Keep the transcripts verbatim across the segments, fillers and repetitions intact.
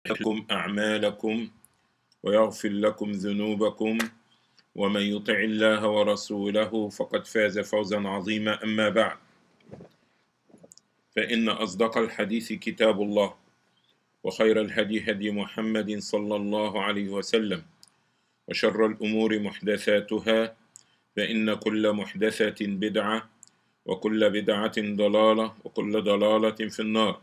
لكم أعمالكم ويغفر لكم ذنوبكم ومن يطع الله ورسوله فقد فاز فوزا عظيما. أما بعد، فإن أصدق الحديث كتاب الله، وخير الهدي هدي محمد صلى الله عليه وسلم، وشر الأمور محدثاتها، فإن كل محدثة بدعة، وكل بدعة ضلالة، وكل ضلالة في النار.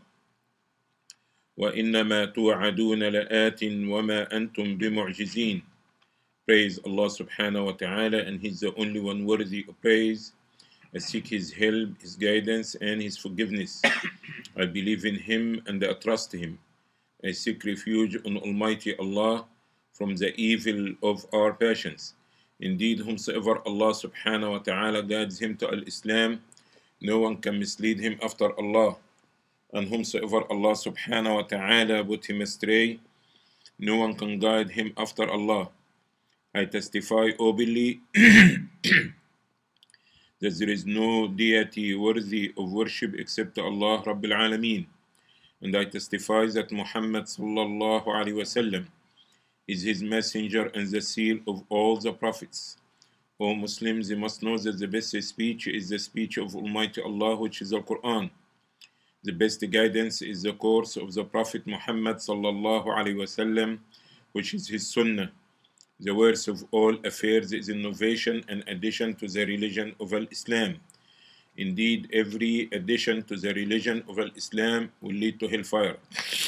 وإنما توعدون لآت وما أنتم بمعجزين. Praise Allah subhanahu wa ta'ala, and He's the only one worthy of praise. I seek His help, His guidance, and His forgiveness. I believe in Him and I trust Him. I seek refuge on Almighty Allah from the evil of our passions. Indeed, whomsoever Allah subhanahu wa ta'ala guides him to Al-Islam, no one can mislead him after Allah. And whomsoever Allah subhanahu wa ta'ala put him astray, no one can guide him after Allah. I testify openly that there is no deity worthy of worship except Allah Rabbil Alameen. And I testify that Muhammad sallallahu alayhi wasallam is his messenger and the seal of all the prophets. O Muslims, you must know that the best speech is the speech of Almighty Allah, which is the Quran. The best guidance is the course of the Prophet Muhammad sallallahu alayhi wasallam, which is his sunnah. The worst of all affairs is innovation and addition to the religion of Al-Islam. Indeed, every addition to the religion of Al-Islam will lead to hellfire.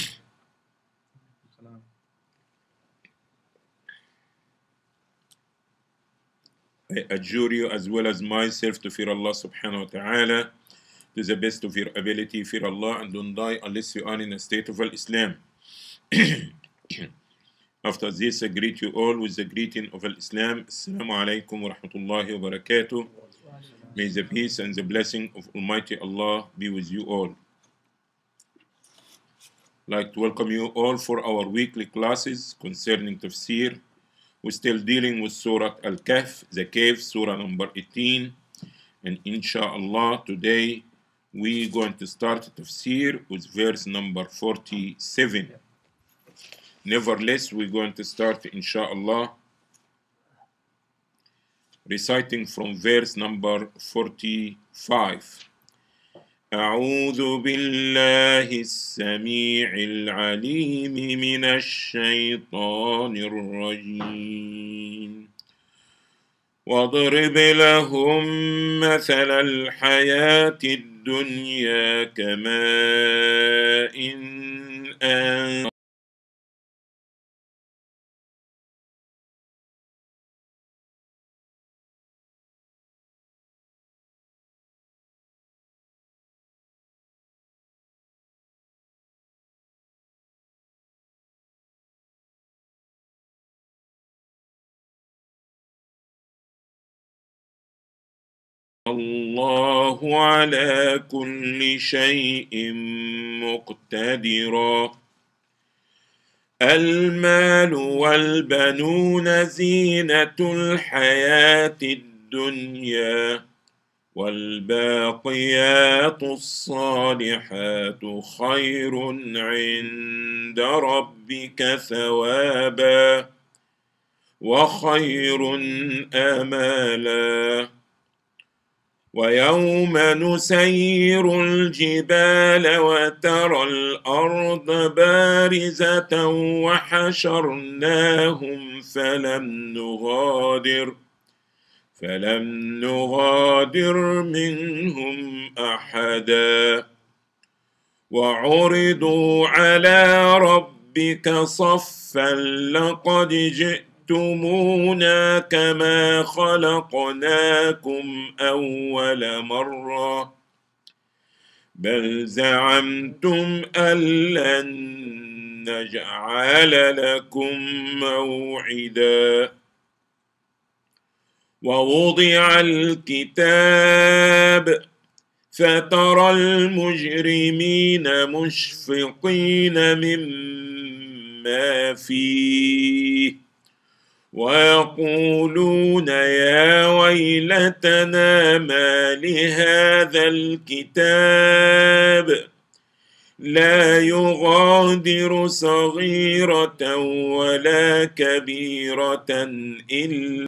I adjure you as well as myself to fear Allah subhanahu wa ta'ala to the best of your ability. Fear Allah and don't die unless you are in a state of Al-Islam. After this, I greet you all with the greeting of Al-Islam. Assalamu alaikum wa rahmatullahi wa barakatuh. May the peace and the blessing of Almighty Allah be with you all. I'd like to welcome you all for our weekly classes concerning Tafsir. We're still dealing with Surah Al-Kahf, the Cave, Surah number eighteen. And inshallah, today we're going to start Tafsir with verse number forty-seven. Nevertheless, we're going to start, inshallah, reciting from verse number forty-five. أعوذ بالله السميع العليم من الشيطان الرجيم واضرب لهم مثل الحياة الدنيا كماء أنزل الله على كل شيء مقتدرا المال والبنون زينة الحياة الدنيا والباقيات الصالحات خير عند ربك ثوابا وخير آمالا ويوم نسير الجبال وترى الأرض بارزة وحشرناهم فلم نغادر فلم نغادر منهم أحدا وعرضوا على ربك صفا لقد جئتم تُمُونَا كما خلقناكم أول مرة بل زعمتم أن لن نجعل لكم موعدا ووضع الكتاب فترى المجرمين مشفقين مما فيه ويقولون يا ويلتنا ما لهذا الكتاب لا يغادر صغيرة ولا كبيرة إلا